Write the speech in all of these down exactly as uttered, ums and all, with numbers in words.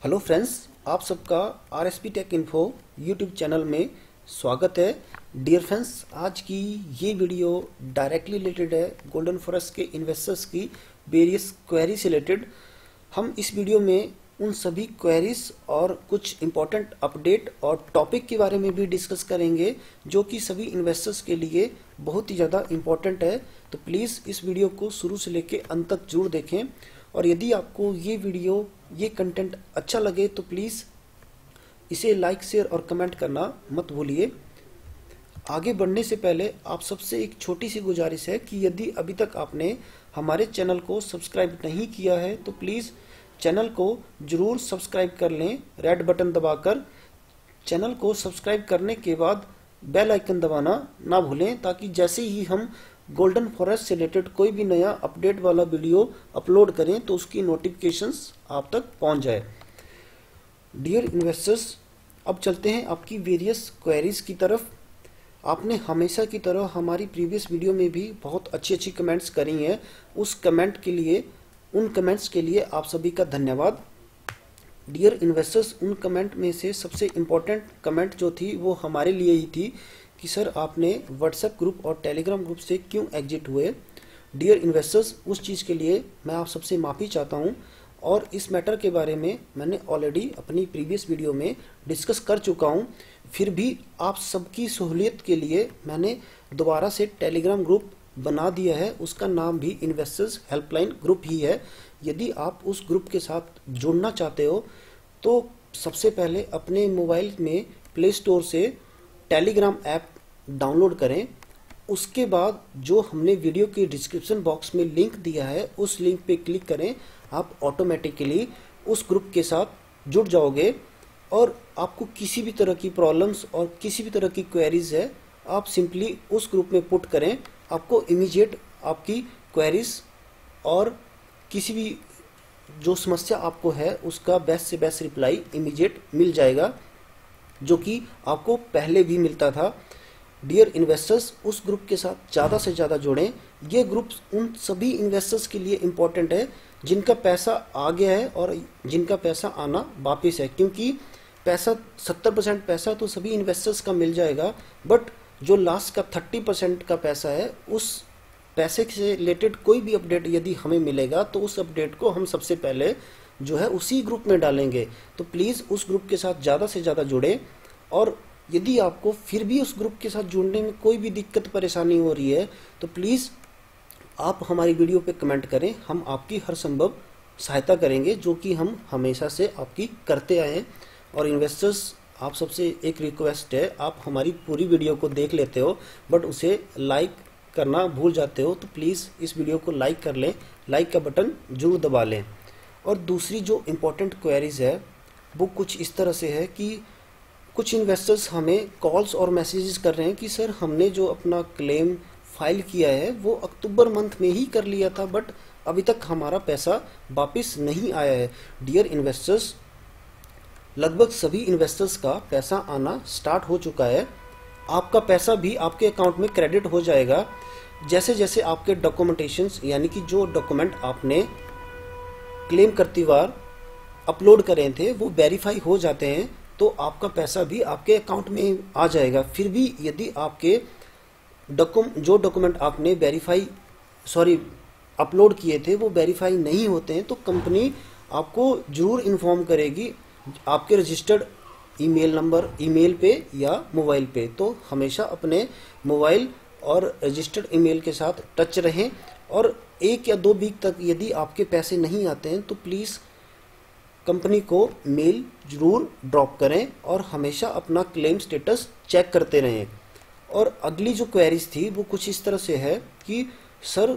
Hello friends, आप सबका R S P tech info YouTube channel में स्वागत है। डियर फ्रेंड्स, आज की ये वीडियो डायरेक्टली रिलेटेड है गोल्डन फॉरेस्ट के इन्वेस्टर्स की वेरियस क्वेरी से रिलेटेड। हम इस वीडियो में उन सभी क्वेरीज और कुछ इम्पोर्टेंट अपडेट और टॉपिक के बारे में भी डिस्कस करेंगे जो कि सभी इन्वेस्टर्स के लिए बहुत ही ज़्यादा इम्पोर्टेंट है। तो प्लीज़ इस वीडियो को शुरू से लेकर अंत तक जरूर देखें, और यदि आपको ये वीडियो ये कंटेंट अच्छा लगे तो प्लीज़ इसे लाइक शेयर और कमेंट करना मत भूलिए। आगे बढ़ने से पहले आप सबसे एक छोटी सी गुजारिश है कि यदि अभी तक आपने हमारे चैनल को सब्सक्राइब नहीं किया है तो प्लीज़ चैनल को जरूर सब्सक्राइब कर लें रेड बटन दबाकर। चैनल को सब्सक्राइब करने के बाद बेल आइकन दबाना ना भूलें, ताकि जैसे ही हम गोल्डन फॉरेस्ट से रिलेटेड कोई भी नया अपडेट वाला वीडियो अपलोड करें तो उसकी नोटिफिकेशंस आप तक पहुंच जाए। डियर इन्वेस्टर्स, अब चलते हैं आपकी वेरियस क्वेरीज की तरफ। आपने हमेशा की तरह हमारी प्रीवियस वीडियो में भी बहुत अच्छी अच्छी कमेंट्स करी हैं। उस कमेंट के लिए उन कमेंट्स के लिए आप सभी का धन्यवाद। डियर इन्वेस्टर्स, उन कमेंट में से सबसे इम्पोर्टेंट कमेंट जो थी वो हमारे लिए ही थी कि सर आपने व्हाट्सएप ग्रुप और टेलीग्राम ग्रुप से क्यों एग्जिट हुए। डियर इन्वेस्टर्स, उस चीज़ के लिए मैं आप सबसे माफ़ी चाहता हूं, और इस मैटर के बारे में मैंने ऑलरेडी अपनी प्रीवियस वीडियो में डिस्कस कर चुका हूं। फिर भी आप सबकी सहूलियत के लिए मैंने दोबारा से टेलीग्राम ग्रुप बना दिया है। उसका नाम भी इन्वेस्टर्स हेल्पलाइन ग्रुप ही है। यदि आप उस ग्रुप के साथ जुड़ना चाहते हो तो सबसे पहले अपने मोबाइल में प्ले स्टोर से टेलीग्राम ऐप डाउनलोड करें। उसके बाद जो हमने वीडियो के डिस्क्रिप्शन बॉक्स में लिंक दिया है उस लिंक पे क्लिक करें। आप ऑटोमेटिकली उस ग्रुप के साथ जुड़ जाओगे, और आपको किसी भी तरह की प्रॉब्लम्स और किसी भी तरह की क्वेरीज है आप सिंपली उस ग्रुप में पुट करें। आपको इमीडिएट आपकी क्वेरीज और किसी भी जो समस्या आपको है उसका बेस्ट से बेस्ट रिप्लाई इमीडिएट मिल जाएगा, जो कि आपको पहले भी मिलता था। डियर इन्वेस्टर्स, उस ग्रुप के साथ ज़्यादा से ज़्यादा जुड़ें। ये ग्रुप उन सभी इन्वेस्टर्स के लिए इम्पोर्टेंट है जिनका पैसा आ गया है और जिनका पैसा आना वापिस है, क्योंकि पैसा सत्तर परसेंट पैसा तो सभी इन्वेस्टर्स का मिल जाएगा, बट जो लास्ट का थर्टी परसेंट का पैसा है उस पैसे से रिलेटेड कोई भी अपडेट यदि हमें मिलेगा तो उस अपडेट को हम सबसे पहले जो है उसी ग्रुप में डालेंगे। तो प्लीज़ उस ग्रुप के साथ ज़्यादा से ज़्यादा जुड़ें, और यदि आपको फिर भी उस ग्रुप के साथ जुड़ने में कोई भी दिक्कत परेशानी हो रही है तो प्लीज़ आप हमारी वीडियो पे कमेंट करें। हम आपकी हर संभव सहायता करेंगे, जो कि हम हमेशा से आपकी करते आए हैं। और इन्वेस्टर्स, आप सबसे एक रिक्वेस्ट है, आप हमारी पूरी वीडियो को देख लेते हो बट उसे लाइक करना भूल जाते हो, तो प्लीज़ इस वीडियो को लाइक कर लें, लाइक का बटन जरूर दबा लें। और दूसरी जो इम्पोर्टेंट क्वेरीज है वो कुछ इस तरह से है कि कुछ इन्वेस्टर्स हमें कॉल्स और मैसेजेस कर रहे हैं कि सर हमने जो अपना क्लेम फाइल किया है वो अक्टूबर मंथ में ही कर लिया था, बट अभी तक हमारा पैसा वापस नहीं आया है। डियर इन्वेस्टर्स, लगभग सभी इन्वेस्टर्स का पैसा आना स्टार्ट हो चुका है। आपका पैसा भी आपके अकाउंट में क्रेडिट हो जाएगा जैसे जैसे आपके डॉक्यूमेंटेशंस, यानी कि जो डॉक्यूमेंट आपने क्लेम करती बार अपलोड करे थे वो वेरीफाई हो जाते हैं, तो आपका पैसा भी आपके अकाउंट में आ जाएगा। फिर भी यदि आपके डॉक्यूमेंट जो डॉक्यूमेंट आपने वेरीफाई सॉरी अपलोड किए थे वो वेरीफाई नहीं होते हैं तो कंपनी आपको जरूर इन्फॉर्म करेगी आपके रजिस्टर्ड ईमेल नंबर ईमेल पे या मोबाइल पे। तो हमेशा अपने मोबाइल और रजिस्टर्ड ईमेल के साथ टच रहें, और एक या दो वीक तक यदि आपके पैसे नहीं आते हैं तो प्लीज़ कंपनी को मेल जरूर ड्रॉप करें और हमेशा अपना क्लेम स्टेटस चेक करते रहें। और अगली जो क्वेरीज थी वो कुछ इस तरह से है कि सर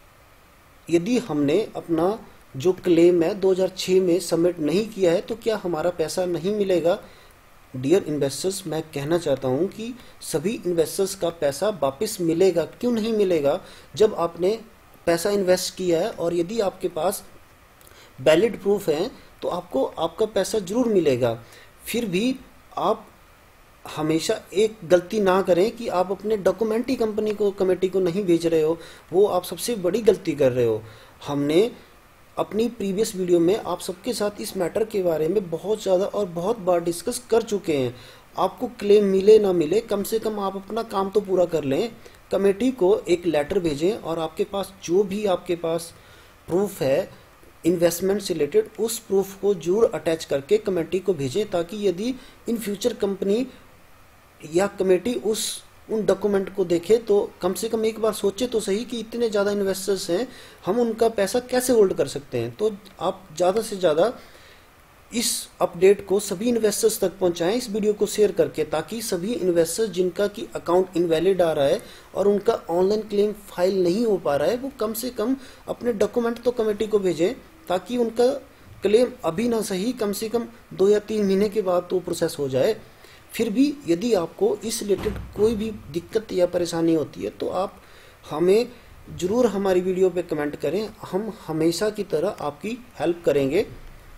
यदि हमने अपना जो क्लेम है दो हज़ार छह में सबमिट नहीं किया है तो क्या हमारा पैसा नहीं मिलेगा। डियर इन्वेस्टर्स, मैं कहना चाहता हूं कि सभी इन्वेस्टर्स का पैसा वापस मिलेगा। क्यों नहीं मिलेगा? जब आपने पैसा इन्वेस्ट किया है और यदि आपके पास वैलिड प्रूफ है तो आपको आपका पैसा जरूर मिलेगा। फिर भी आप हमेशा एक गलती ना करें कि आप अपने डॉक्यूमेंट ही कंपनी को कमेटी को नहीं भेज रहे हो, वो आप सबसे बड़ी गलती कर रहे हो। हमने अपनी प्रीवियस वीडियो में आप सबके साथ इस मैटर के बारे में बहुत ज़्यादा और बहुत बार डिस्कस कर चुके हैं। आपको क्लेम मिले ना मिले, कम से कम आप अपना काम तो पूरा कर लें। कमेटी को एक लेटर भेजें और आपके पास जो भी आपके पास प्रूफ है इन्वेस्टमेंट से रिलेटेड, उस प्रूफ को जरूर अटैच करके कमेटी को भेजें, ताकि यदि इन फ्यूचर कंपनी या कमेटी उस उन डॉक्यूमेंट को देखे तो कम से कम एक बार सोचे तो सही कि इतने ज़्यादा इन्वेस्टर्स हैं, हम उनका पैसा कैसे होल्ड कर सकते हैं। तो आप ज़्यादा से ज़्यादा इस अपडेट को सभी इन्वेस्टर्स तक पहुंचाएं इस वीडियो को शेयर करके, ताकि सभी इन्वेस्टर्स जिनका कि अकाउंट इनवैलिड आ रहा है और उनका ऑनलाइन क्लेम फाइल नहीं हो पा रहा है, वो कम से कम अपने डॉक्यूमेंट तो कमेटी को भेजें, ताकि उनका क्लेम अभी ना सही कम से कम दो या तीन महीने के बाद तो प्रोसेस हो जाए। फिर भी यदि आपको इस रिलेटेड कोई भी दिक्कत या परेशानी होती है तो आप हमें ज़रूर हमारी वीडियो पे कमेंट करें, हम हमेशा की तरह आपकी हेल्प करेंगे।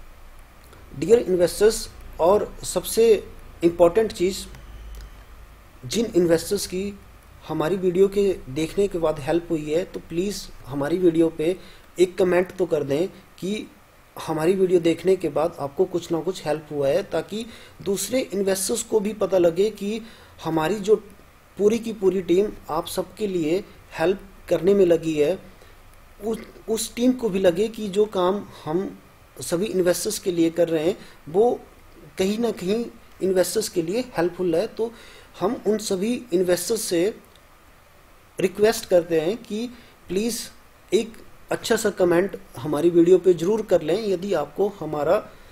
डियर इन्वेस्टर्स, और सबसे इम्पॉर्टेंट चीज़, जिन इन्वेस्टर्स की हमारी वीडियो के देखने के बाद हेल्प हुई है तो प्लीज़ हमारी वीडियो पे एक कमेंट तो कर दें कि हमारी वीडियो देखने के बाद आपको कुछ ना कुछ हेल्प हुआ है, ताकि दूसरे इन्वेस्टर्स को भी पता लगे कि हमारी जो पूरी की पूरी टीम आप सबके लिए हेल्प करने में लगी है। उस उस टीम को भी लगे कि जो काम हम सभी इन्वेस्टर्स के लिए कर रहे हैं वो कहीं ना कहीं इन्वेस्टर्स के लिए हेल्पफुल है। तो हम उन सभी इन्वेस्टर्स से रिक्वेस्ट करते हैं कि प्लीज़ एक अच्छा सा कमेंट हमारी वीडियो पे जरूर कर लें। यदि आपको हमारा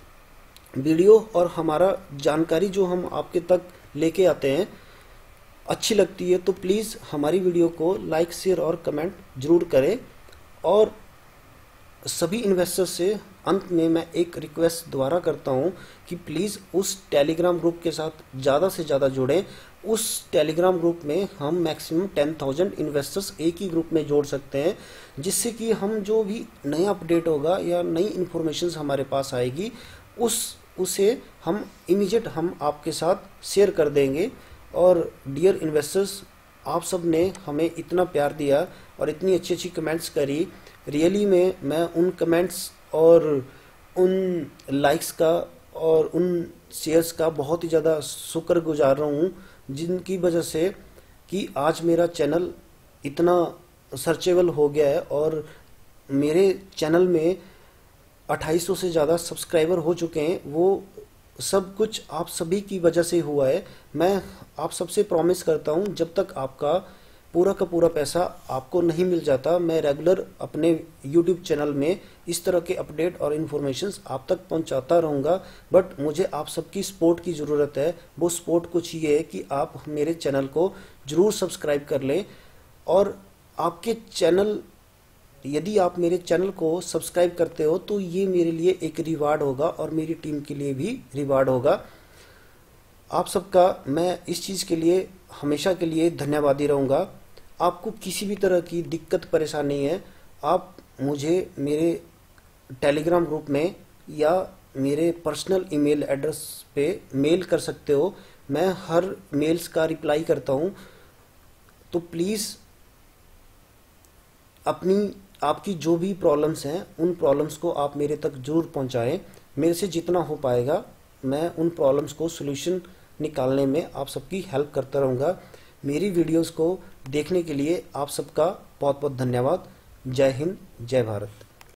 वीडियो और हमारा जानकारी जो हम आपके तक लेके आते हैं अच्छी लगती है तो प्लीज़ हमारी वीडियो को लाइक, शेयर और कमेंट जरूर करें। और सभी इन्वेस्टर्स से अंत में मैं एक रिक्वेस्ट दोबारा करता हूं कि प्लीज़ उस टेलीग्राम ग्रुप के साथ ज़्यादा से ज़्यादा जुड़ें। उस टेलीग्राम ग्रुप में हम मैक्सिमम टेन थाउजेंड इन्वेस्टर्स एक ही ग्रुप में जोड़ सकते हैं, जिससे कि हम जो भी नया अपडेट होगा या नई इन्फॉर्मेशन हमारे पास आएगी उस उसे हम इमीडिएट हम आपके साथ शेयर कर देंगे। और डियर इन्वेस्टर्स, आप सब ने हमें इतना प्यार दिया और इतनी अच्छी अच्छी कमेंट्स करी, रियली में मैं उन कमेंट्स और उन लाइक्स का और उन शेयर्स का बहुत ही ज़्यादा शुक्रगुजार रहा हूँ, जिनकी वजह से कि आज मेरा चैनल इतना सर्चेबल हो गया है और मेरे चैनल में अट्ठाईस सौ से ज़्यादा सब्सक्राइबर हो चुके हैं। वो सब कुछ आप सभी की वजह से हुआ है। मैं आप सबसे प्रॉमिस करता हूँ, जब तक आपका पूरा का पूरा पैसा आपको नहीं मिल जाता, मैं रेगुलर अपने यूट्यूब चैनल में इस तरह के अपडेट और इन्फॉर्मेशंस आप तक पहुंचाता रहूँगा। बट मुझे आप सबकी सपोर्ट की ज़रूरत है। वो सपोर्ट कुछ ये है कि आप मेरे चैनल को ज़रूर सब्सक्राइब कर लें, और आपके चैनल यदि आप मेरे चैनल को सब्सक्राइब करते हो तो ये मेरे लिए एक रिवार्ड होगा और मेरी टीम के लिए भी रिवार्ड होगा। आप सबका मैं इस चीज़ के लिए हमेशा के लिए धन्यवादी रहूँगा। आपको किसी भी तरह की दिक्कत परेशानी है, आप मुझे मेरे टेलीग्राम ग्रुप में या मेरे पर्सनल ईमेल एड्रेस पे मेल कर सकते हो। मैं हर मेल्स का रिप्लाई करता हूँ। तो प्लीज़ अपनी आपकी जो भी प्रॉब्लम्स हैं उन प्रॉब्लम्स को आप मेरे तक जरूर पहुंचाएं। मेरे से जितना हो पाएगा मैं उन प्रॉब्लम्स को सॉल्यूशन निकालने में आप सबकी हेल्प करता रहूँगा। मेरी वीडियोस को देखने के लिए आप सबका बहुत बहुत धन्यवाद। जय हिंद, जय भारत।